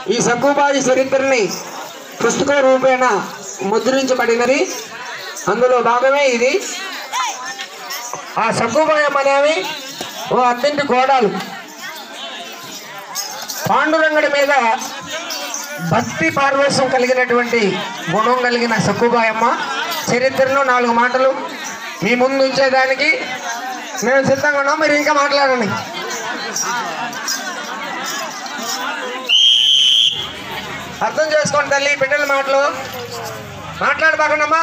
ఈ సక్కుబాయి చరిత్రని పుస్తక రూపేణ ముద్రించబడినది. అందులో భాగమే ఇది. ఆ సక్కుబాయమ్మ అనేవి ఓ అత్తింటి కోడలు. పాండురంగడి మీద భక్తి పార్వేశం కలిగినటువంటి గుణం కలిగిన సక్కుబాయమ్మ చరిత్రను 4 మాటలు మీ ముందు ఉంచేదానికి మేము సిద్ధంగా ఉన్నాం. మీరు ఇంకా మాట్లాడండి. అర్థం చేసుకోండి తల్లి, బిడ్డల మాటలు మాట్లాడబాకండమ్మా.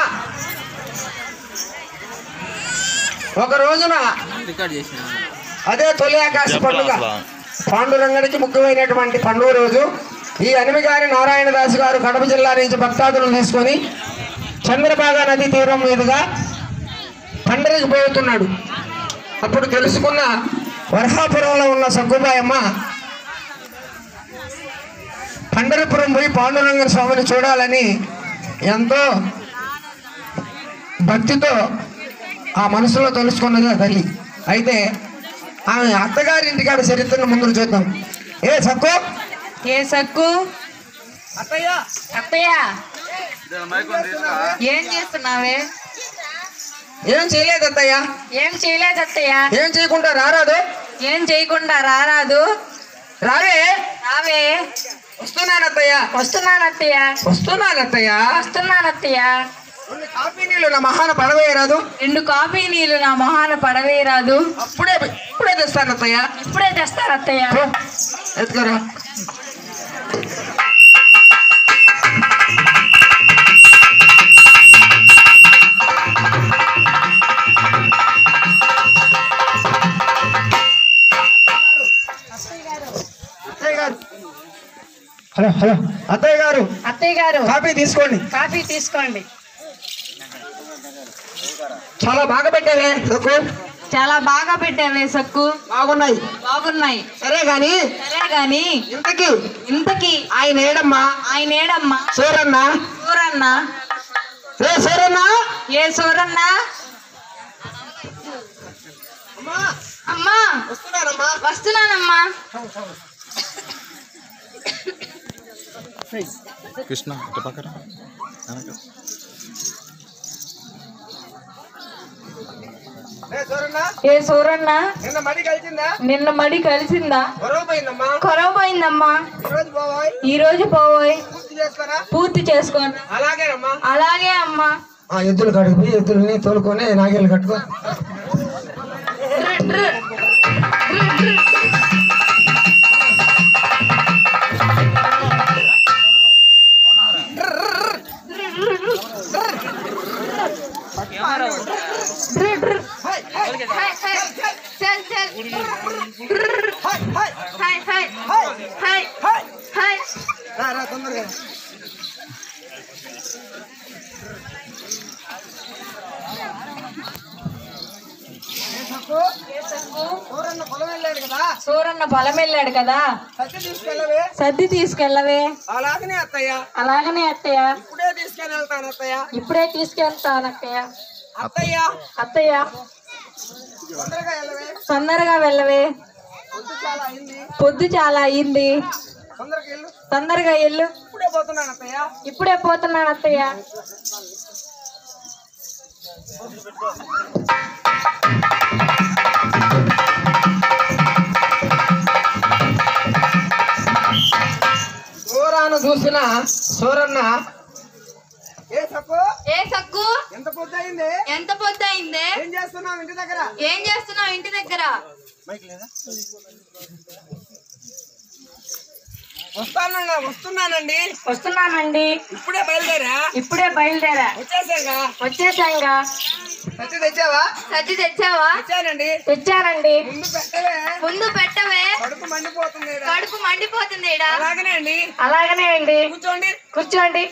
ఒక రోజున అదే తొలి ఆకాశ పండుగ, పాండురంగడికి ముఖ్యమైనటువంటి పండుగ రోజు ఈ అనిమిగారి నారాయణదాసు గారు కడప జిల్లా నుంచి భక్తాదులను తీసుకొని చంద్రబాగా నది తీరం మీదుగా పండరికి పోతున్నాడు. అప్పుడు తెలుసుకున్న వర్హాపురంలో ఉన్న సక్కుబాయమ్మ పండరిపురం పోయి పాండురంగ స్వామిని చూడాలని ఎంతో భక్తితో ఆ మనసులో తెలుసుకున్నది ఆ తల్లి. అయితే ఆమె అత్తగారి ఇంటికాడ చరిత్రను ముందు చూద్దాం. ఏ సక్కు అత్తయ్య అత్తయ్య ఏం చేస్తున్నావే? ఏం చేయలేదు అత్తయ్య. ఏం చేయలేదు అత్తయ్య. ఏం చేయకుండా రారాదు. ఏం చేయకుండా రారాదు. రావే రావే. వస్తున్నానత్తయ్య. వస్తున్నానత్తయ్య. వస్తున్నానత్తయ్య. వస్తున్నానత్తయ్య. 2 కాఫీ నీళ్ళు నా మహాన పడవేయరాదు. 2 కాఫీ నీళ్ళు నా మొహాన పడవేయరాదు. ఇప్పుడే తెస్తానత్తయ్య. ఇప్పుడే తెస్తానత్తయ్య. ఎత్తుకోరా. హలో హలో అత్తయ్య గారు. అత్తయ్య గారు కాఫీ తీసుకోండి. కాఫీ తీసుకోండి. చాలా బాగా పెట్టావే సక్కు. చాలా బాగా పెట్టావే సక్కు. బాగున్నాయి. బాగున్నాయి. సరే గాని ఇంతకి ఆయన ఏడమ్మా? ఆయన ఏడమ్మా? సూరన్న. సూరన్న. ఏ సూరన్న? ఏ సూరన్న? అమ్మా వస్తున్నానమ్మా. కృష్ణ పక్కన ఏ సూరన్న? నిన్న మడి కలిసిందా? కొరవ పోయిందమ్మా. ఈ రోజు పోవోయ్. పూర్తి చేసుకోండి. అలాగే అమ్మా. ఎద్దులు కడుగు. ఎద్దులని తోలుకొని నాగేళ్ళు కట్టుకో. సూరన్న పొలం వెళ్ళాడు కదా, సర్ది తీసుకెళ్ళవే. అలాగనే అత్తయ్య. అలాగనే అత్తయ్య. ఇప్పుడే తీసుకెళ్తాను అత్తయ్య. ఇప్పుడే తీసుకెళ్తాను అత్తయ్య. అత్తయ్య అత్తయ్య తొందరగా వెళ్ళవే. పొద్దు చాలా అయింది. తొందరగా వెళ్ళు. ఇప్పుడే పోతున్నాను అత్తయ్య. సూరాను చూసిన సూరన్న ఏ సక్కు ఎంత పొద్దయిందే? ఏం చేస్తున్నావు ఇంటి దగ్గర? వస్తున్నానండి. ఇప్పుడే బయలుదేరా. వచ్చేసాంగా. సజ్జి తెచ్చావా? తెచ్చానండి. ముందు పెట్టవే. కడుపు మండిపోతుంది. అలాగనే అండి. కూర్చోండి.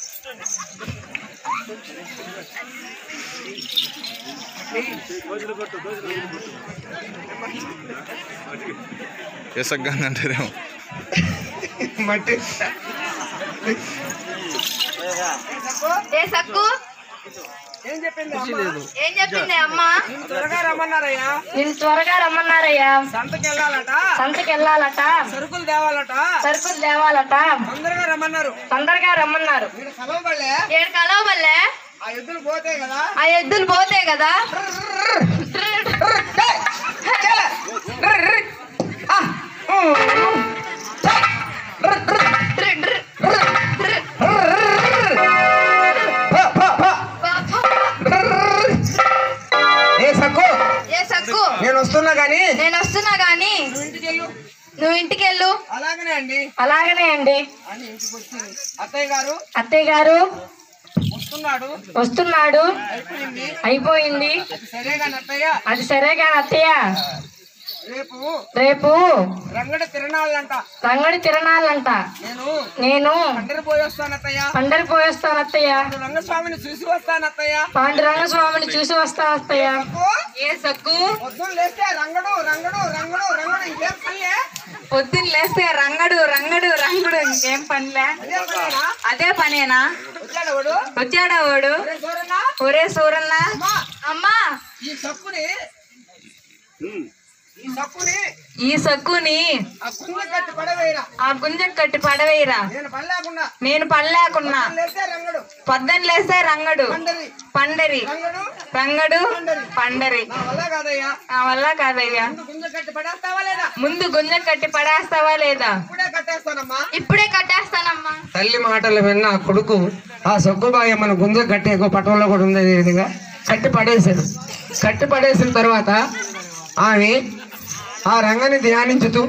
అంటారేమో మట్టి. ఏ సక్కు ఏం చెప్పింది అమ్మ? నిన్ను త్వరగా రమ్మన్నారయ్యా. నిన్ను త్వరగా రమ్మన్నారయ్యా. సంతకి వెళ్ళాలట, సరుకులు తేవాలట. తొందరగా రమ్మన్నారు. ఈడు కలవబల్లే. ఆ ఎద్దులు పోతే కదా. ఏ సక్కు, నేను వస్తున్నా గాని నువ్వు ఇంటికి వెళ్ళు. అలాగనే అండి అలాగనే అండి. అని ఇంటికి వచ్చింది. అత్తయ్య గారు వస్తున్నాడు. అయిపోయింది. అది సరేగా అత్తయ్య. రేపు రంగడి తిరణాలంట. నేను పండరి పోయి వస్తాను అత్తయ్య. పాండురంగస్వామిని చూసి వస్తాను అత్తయ్య. ఏ సక్కు, పొద్దున్న లేస్తే రంగడు ఇంకేం పనిలే. పొద్దున్న లేస్తే రంగడు ఇంకేం పనిలే. అదే పనేనా? వచ్చాడా వాడు? ఒరే సూరన్న, అమ్మా ఈ సక్కుని ఆ గుంజ కట్టి పడవేయరా. నేను పడలేకున్నా. పొద్దున్న లేస్తే రంగడు పండరి నా వల్ల కాదయ్యా. ముందు గుంజ కట్టి పడేస్తావా లేదా? ఇప్పుడే కట్టేస్తానమ్మా. తల్లి మాటలు విన్న ఆ కొడుకు ఆ సగ్గుబాయి మన గుంజ కట్టి పట్టణంలో కూడా ఉంది విధంగా కట్టి పడేసిన తర్వాత ఆమె ఆ రంగని ధ్యానించుతూ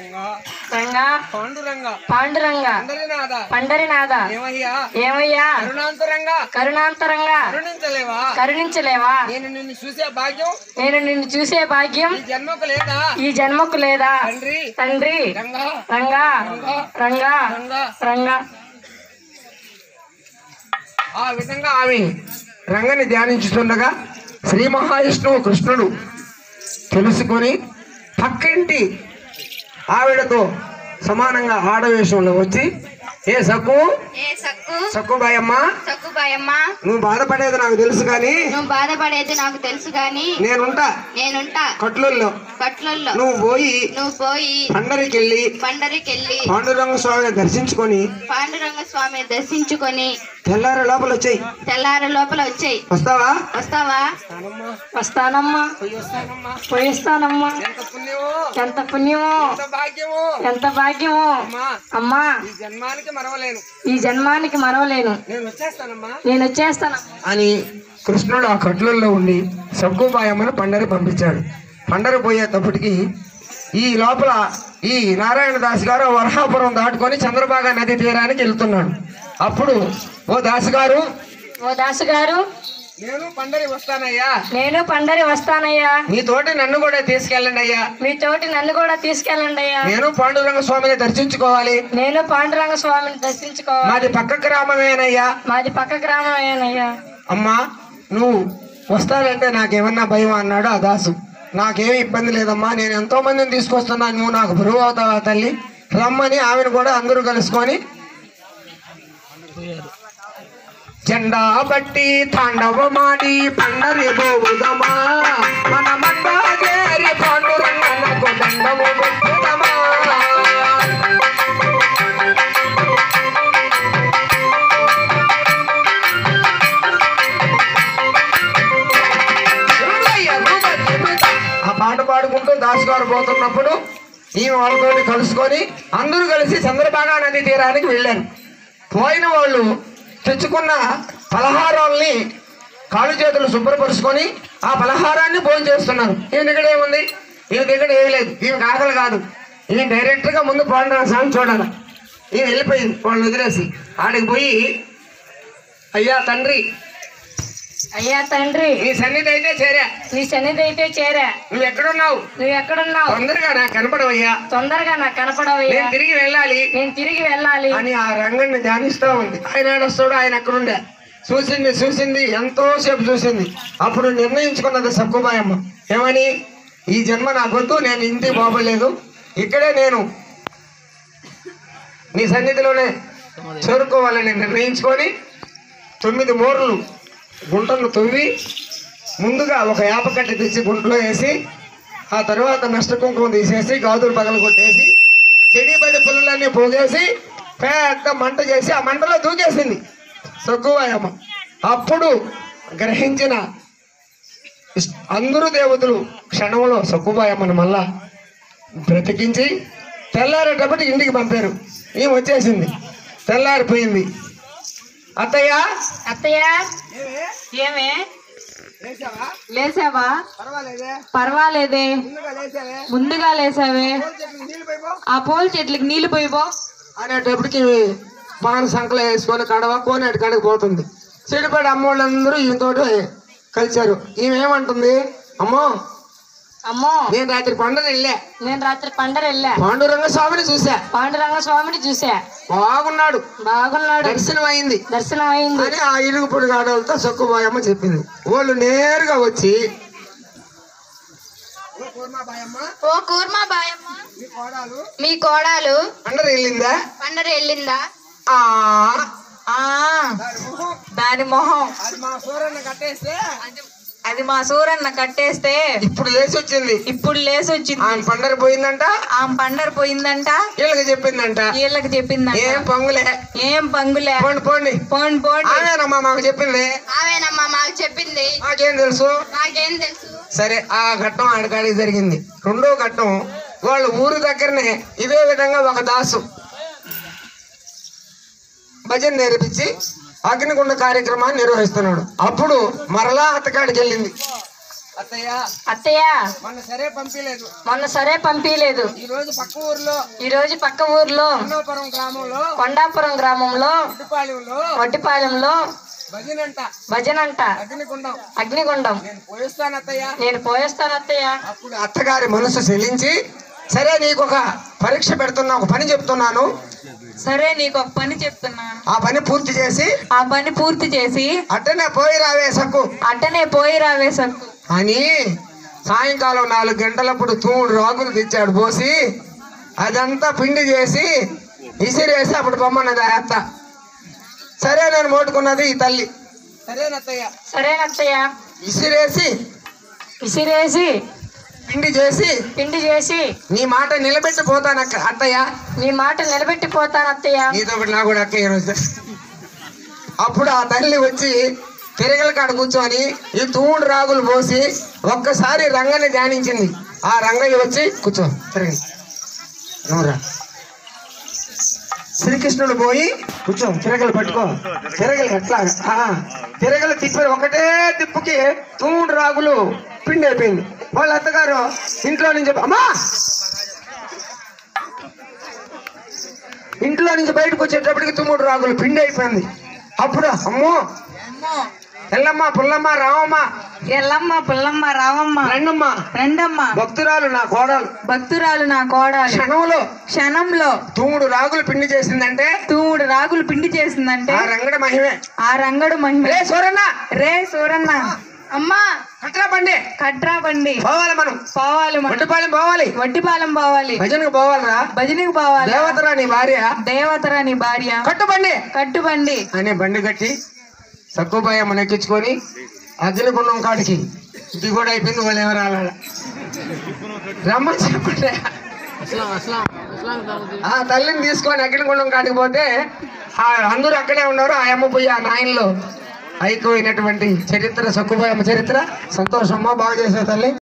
పాండురంగ పండరినాథ ఏమయ్యా కరుణాంతరంగా కరుణించలేవా? నేను నిన్ను చూసే భాగ్యం ఈ జన్మకు లేదా? తండ్రి రంగా. ఆ విధంగా ఆమె రంగని ధ్యానించుతుండగా శ్రీ మహావిష్ణువు కృష్ణుడు తెలుసుకొని పక్కింటి ఆవిడతో సమానంగా ఆడవేషంలో వచ్చి సక్కుబాయమ్మ నువ్వు బాధపడేది నాకు తెలుసు కానీ నేనుంటా కట్లల్లో నువ్వు పోయి పండరికెళ్ళి పాండురంగ స్వామిని దర్శించుకొని తెల్లారి లోపల వచ్చాయి. వస్తావా? వస్తానమ్మా. పోయిస్తానమ్మా. ఎంత పుణ్యమో, ఎంత భాగ్యమో అమ్మా. ఈ జన్మానికి మరవలేను. నేను వచ్చేస్తాను అని కృష్ణుడు ఆ కట్లల్లో ఉండి సగ్గుబాయమ్మను పండరి పంపించాడు. పండరి పోయేటప్పటికి ఈ లోపల ఈ నారాయణ దాస్ గారు వరహాపురం దాటుకొని చంద్రబాగా నది తీరానికి వెళ్తున్నాడు. అప్పుడు ఓ దాసు గారు నేను పండరి వస్తానయ్యా. మీతోటి నన్ను కూడా తీసుకెళ్ళండి అయ్యా. నేను పాండురంగ స్వామిని దర్శించుకోవాలి. మాది పక్క గ్రామమేనయ్యా. అమ్మా నువ్వు వస్తానంటే నాకేమన్నా భయం అన్నాడు ఆ దాసు. నాకేమి ఇబ్బంది లేదమ్మా, నేను ఎంతో మందిని తీసుకొస్తున్నాను, నువ్వు నాకు బరువు అవుతావా తల్లి, రమ్మని ఆమెను కూడా అందరూ కలుసుకొని జెండా బట్టి తాండవమాడి పండరి బోవుదమా, మన మండేరి పాండురంగనకు దండము బొట్టుదమా. ఆ పాట పాడుకుంటూ దాసు గారు పోతున్నప్పుడు ఈమె వాళ్ళతో కలుసుకొని అందరూ కలిసి చంద్రబాగా నది తీరానికి వెళ్ళారు. పోయిన వాళ్ళు తెచ్చుకున్న పలహారాల్ని కాళ్ళు చేతులు శుభ్రపరుచుకొని ఆ పలహారాన్ని భోజనం చేస్తున్నారు. ఈయన దగ్గర ఏముంది? ఈయన దగ్గర ఏమి లేదు. ఈమె ఆకలి కాదు. ఈయన డైరెక్ట్గా ముందు పాండురంగ స్వామి చూడాలి. ఈయన వెళ్ళిపోయింది వాళ్ళని వదిలేసి. ఆడికి పోయి అయ్యా తండ్రి నీ సన్నిధి అయితే చేరా. నువ్వు ఎక్కడున్నావు? తొందరగా నాకు కనపడవయ్యా. నేను తిరిగి వెళ్ళాలి అని ఆ రంగన్ని ధ్యానిస్తూ ఉంది. ఆయన వస్తాడు, ఆయన ఎక్కడుండే చూసింది ఎంతోసేపు చూసింది. అప్పుడు నిర్ణయించుకున్నది సక్కుబాయమ్మ. ఏమని? ఈ జన్మ నాకొద్దు, నేను ఇంటికి పోవలేదు, ఇక్కడే నేను నీ సన్నిధిలోనే చేరుకోవాలని నిర్ణయించుకొని 9 మూరలు గుంటను తవ్వి ముందుగా ఒక యాపకట్టి తెచ్చి గుంటలో వేసి ఆ తర్వాత నష్ట కుంకుమ తీసేసి గాజులు పగలు కొట్టేసి చెడిబడి పుల్లలన్నీ పోగేసి పెద్ద మంట చేసి ఆ మంటలో దూకేసింది సక్కుబాయమ్మ. అప్పుడు గ్రహించిన అందరూ దేవతలు క్షణంలో సక్కుబాయమ్మను మళ్ళా బ్రతికించి తెల్లారేటప్పటికి ఇంటికి పంపారు. ఏం వచ్చేసింది, తెల్లారిపోయింది. అత్తయ్య అత్తయ్య ఏమే లేసావా? పర్వాలేదే, ముందుగా లేసావే. ఆ పూల చెట్లకి నీళ్లు పోయిపో అనేటప్పటికి పాన సంకలు వేసుకొని కడవ కోనేటి కడకి పోతుంది. చెడిపడి అమ్మోళ్ళందరూ ఈమెతోటి కలిశారు. ఈమెమంటుంది, అమ్మో అమ్మో నేను రాత్రి పండగ వెళ్ళా పాండురంగ స్వామిని చూసా బాగున్నాడు దర్శనం అయింది అని ఆ ఇరుగుపొడి గాడలతో సక్కుబాయమ్మ చెప్పింది. వాళ్ళు నేరుగా వచ్చి, ఓ కూర్మా బాయమ్మ, మీ కోడాలు పండర వెళ్ళిందా? ఆ దాని మొహం అది మా సూరన్న కట్టేస్తే ఇప్పుడు లేచి వచ్చింది. ఆమె పండర పోయిందంట వీళ్ళకి చెప్పిందంట. ఏం పంగులే పోండి ఆమెనమ్మా మాకు చెప్పింది. నాకేం తెలుసు. సరే ఆ ఘట్టం ఆడికాడికి జరిగింది. రెండో ఘట్టం వాళ్ళ ఊరు దగ్గరనే ఇదే విధంగా ఒక దాసు భజన నేర్పించి అగ్నిగుండ కార్యక్రమాన్ని నిర్వహిస్తున్నాడు. అప్పుడు మరలా అత్తకాడికి వెళ్ళింది. అత్తయ్య మొన్న సరే పంపించలేదు. ఈ రోజు పక్క ఊర్లో కొండాపురం గ్రామంలో వడ్డిపాలెంలో భజనంట అగ్నిగుండం నేను పోయేస్తాను అత్తయ్య. అప్పుడు అత్తగారి మనసు చెల్లించి, సరే నీకు ఒక పరీక్ష పెడుతున్నా, ఒక పని చెప్తున్నాను, ఆ పని పూర్తి చేసి అట్టనే పోయి రావే సక్కు అని సాయంకాలం 4 గంటలప్పుడు 3 రాగులు తెచ్చాడు పోసి అదంతా పిండి చేసి ఇసిరేసి అప్పుడు బొమ్మన్నది ఆ అత్త. సరే నేను మోటుకున్నది ఈ తల్లి. సరేనత్తయ్య ఇసిరేసి పిండి చేసి నీ మాట నిలబెట్టిపోతాను అత్తయ్య. నీతో నా కూడా అక్క ఈరోజు. అప్పుడు ఆ తల్లి వచ్చి తిరగల కాడ కూర్చొని ఈ 3 రాగులు పోసి ఒక్కసారి రంగని ధ్యానించింది. ఆ రంగయ్య వచ్చి కూర్చో తిరగలి నూరా శ్రీకృష్ణుడు పోయి కూర్చో, తిరగలు పట్టుకో, తిరగలు ఎట్లా తిరగలు తిప్పారు. ఒకటే తిప్పుకి 3 రాగులు పిండి అయిపోయింది. వాళ్ళ అత్తగారు ఇంట్లో నుంచి బయటకు వచ్చేటప్పటికి 3 రాగులు పిండి అయిపోయింది. అప్పుడు అమ్మో ఎల్లమ్మ పుల్లమ్మ రామమ్మ రండమ్మ భక్తురాలు నా కోడలు క్షణంలో 3 రాగులు పిండి చేసిందంటే ఆ రంగడు మహిమే. రే సూరన్న అమ్మా కట్రా బండి పోవాలి మనం వడ్డిపాలెం పోవాలి భజనకు పోవాలి దేవతరా నీ భార్య కట్టుబండి అనే బండి కట్టి సక్కుబాయమ్మ ఎక్కించుకొని అగ్నిగుండం కాడికి ఇది కూడా అయిపోయింది. వాళ్ళు ఎవరు రావాల రమ్మని చెప్పండి. ఆ తల్లిని తీసుకొని అగ్నిగుండం కాడికి పోతే అందరూ అక్కడే ఉన్నారు. ఆ అమ్మ పోయి ఆ నాయనలో ఐక్యమైనటువంటి చరిత్ర సక్కుబాయమ్మ చరిత్ర. సంతోషమ్మ, బాగా చేసే తల్లి.